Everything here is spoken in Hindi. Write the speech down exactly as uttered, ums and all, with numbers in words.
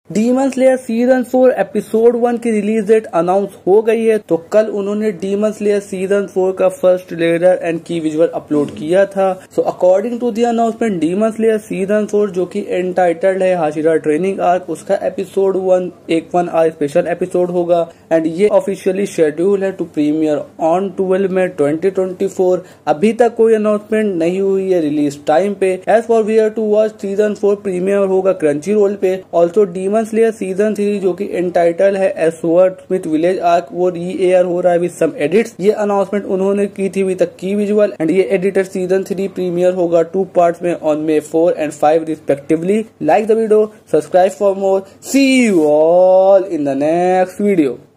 Demon Slayer season four episode one की रिलीज डेट अनाउंस हो गई है। तो कल उन्होंने डीमन स्लेयर सीजन फोर का first trailer and key visual upload किया था। So according to the announcement Demon Slayer season four जो कि एंटाइटल्ड है हाशिरा ट्रेनिंग आर्क, उसका एपिसोड वन एक वन आर स्पेशल एपिसोड होगा एंड ये ऑफिशियली शेड्यूल है to premiere on twelve May twenty twenty four. अभी तक कोई अनाउंसमेंट नहीं हुई है रिलीज टाइम पे। As for where to watch season four premiere होगा क्रंची रोल पे। Also Demon Slayer season three जो कि एंटाइटल है एसवर्ड स्मिथ विलेज आर्क, वो री एयर हो रहा है विद सम एडिट्स। ये अनाउंसमेंट उन्होंने की थी विद की विजुअल एंड ये एडिटेड सीजन थ्री प्रीमियर होगा टू पार्ट्स में on May four and five respectively. Like the video, subscribe for more, see you all in the next video.